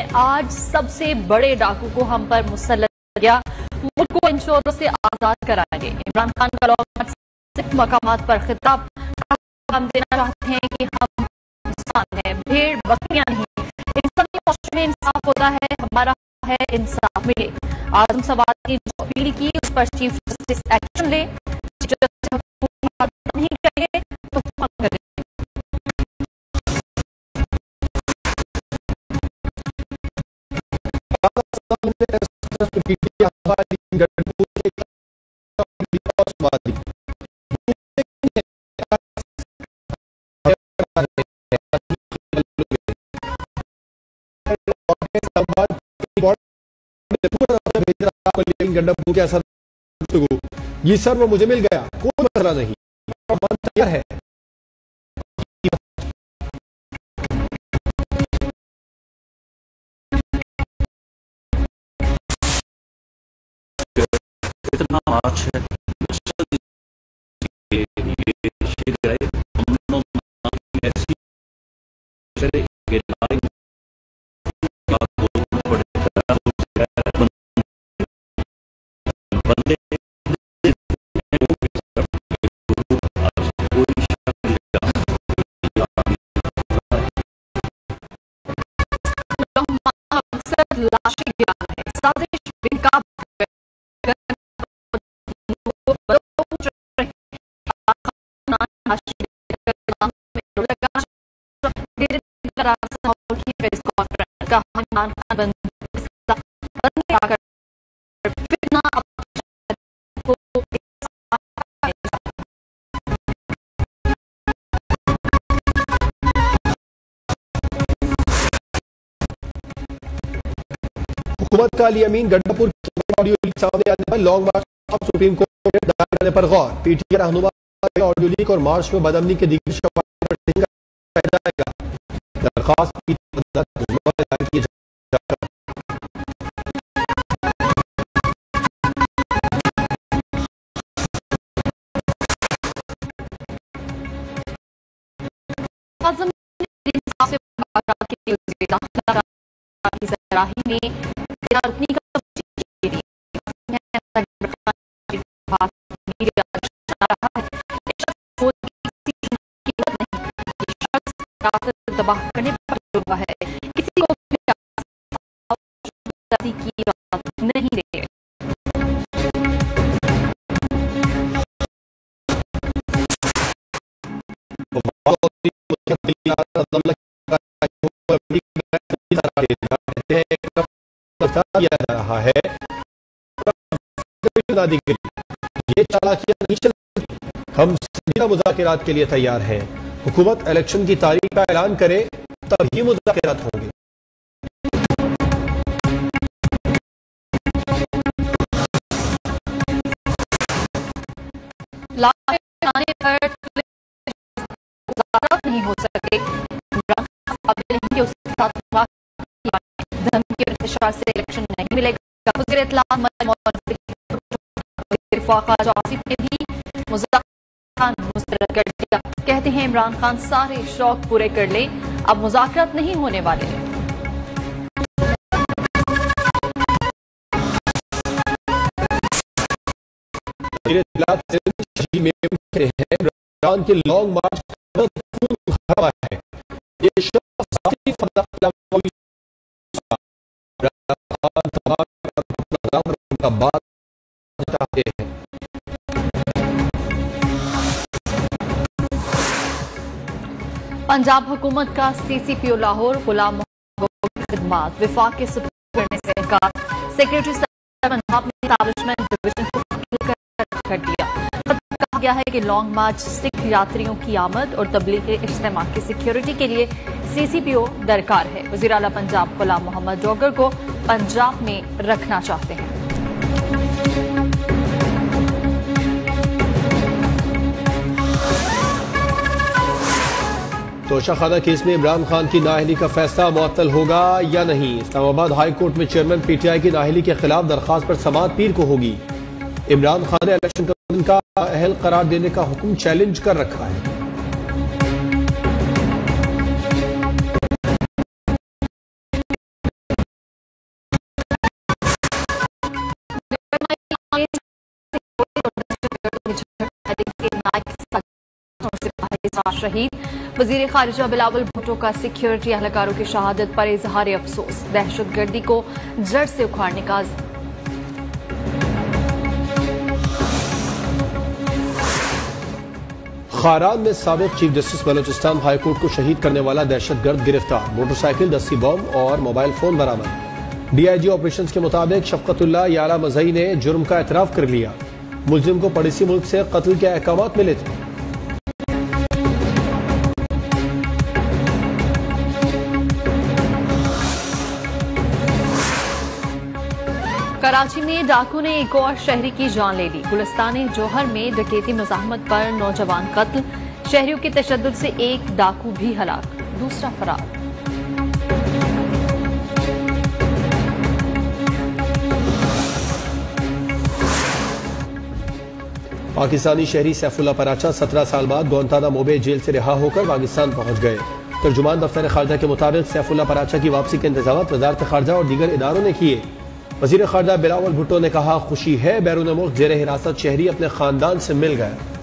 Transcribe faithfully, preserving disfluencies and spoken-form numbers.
आज सबसे बड़े डाकू को हम पर मुसल्लत किया, मुल्क को इन शोरों से आजाद कराएंगे। इमरान खान का लॉन्ग मार्च सिख मकामात पर खिताब, हम देना चाहते हैं कि हम इंसान हैं, भेड़ बकरियां नहीं। इंसानी माशरे में इंसाफ होता है, हमारा है इंसाफ मिले। आजम सवाल की जो अपील की उस पर चीफ जस्टिस एक्शन ले, नहीं करेंगे तो करें। गंडक के असर ये सर वो मुझे मिल गया, कोई मसला नहीं, तैयार है। इतना मार्च है लाशें गिराना है, साजिश बेनकाब हुकूमत का अली अमीन गंडापुर ऑडियो सामने आने पर लॉन्ग मार्च सुप्रीम कोर्ट में दायर करने पर गौर। पीटीआई रहनुमा ऑडियो लीक और मार्च में बदअमनी के दीगर शवाहिद पर जाएगा। दरखास्त में रुकनी का तबाह करने पर हुआ है, किसी को की नहीं दे। किया जा रहा है ये चालाकियां नहीं चलती। हम सीधा मुज़ाकिरात के लिए तैयार हैं। हुकूमत इलेक्शन की तारीख का ऐलान करे तभी मुज़ाकिरात होंगे। नहीं हो सके उसके साथ धमकी और इंतशार से इलेक्शन नहीं मिलेगा। वज़ीर इत्तलात आसिफ ने भी मुज़ाकरात मुस्तरद कर दिया। कहते हैं इमरान खान सारे शौक पूरे कर ले, अब मुज़ाकरात नहीं होने वाले हैं। इमरान के लॉन्ग मार्च है, ये बात चाहते हैं। पंजाब हुकूमत का सीसीपीओ लाहौर गुलाम मोहम्मद की खिदमात विफाक के सुपुर्द करने से इनकार। सेक्रेटरी पंजाब ने एस्टैब्लिशमेंट डिवीजन को कर दिया। कहा गया है कि लॉन्ग मार्च सिख यात्रियों की आमद और तबलीग इज्तिमा की सिक्योरिटी के लिए सीसीपीओ दरकार है। वज़ीर आला पंजाब गुलाम मोहम्मद डोगर को पंजाब में रखना चाहते हैं। तोशाखाना केस में इमरान खान की नाअहली का फैसला मुअत्तल होगा या नहीं। इस्लामाबाद हाई कोर्ट में चेयरमैन पीटीआई की नाअहली के खिलाफ दरखास्त पर समाअत पीर को होगी। इमरान खान ने इलेक्शन कमीशन का अहल करार देने का हुक्म चैलेंज कर रखा है। चार शहीद। वजीर खारिजा बिलावल भुट्टो का सिक्योरिटी एहलकारों की शहादत पर इजहार अफसोस। दहशतगर्दी को जड़ से उखाड़ने का खारान में साबिक चीफ जस्टिस बलोचिस्तान हाईकोर्ट को शहीद करने वाला दहशतगर्द गिरफ्तार। मोटरसाइकिल, दस्ती बम और मोबाइल फोन बरामद। डीआईजी ऑपरेशंस के मुताबिक शफकतुल्लाह याला मजई ने जुर्म का एतराफ कर लिया। मुलजिम को पड़ोसी मुल्क से कत्ल के अहकामात मिले थे। कराची में डाकू ने एक और शहरी की जान ले ली। गुलिस्तान जौहर में डकैती मुज़ाहमत पर नौजवान कत्ल। शहरियों के तशद्दुद से एक डाकू भी हलाक, दूसरा फरार। पाकिस्तानी शहरी सैफुल्लाह पराचा सत्रह साल बाद गुआंतानामो बे जेल से रिहा होकर पाकिस्तान पहुंच गए। तर्जुमान दफ्तर खारजा के मुताबिक सैफुल्लाह पराचा की वापसी के इंतजाम वजारत खारजा और दीगर इदारों ने किए। वजीर खारजा बिलावल भुट्टो ने कहा, खुशी है बैरून मुल्क जेर हिरासत शहरी अपने खानदान से मिल गए।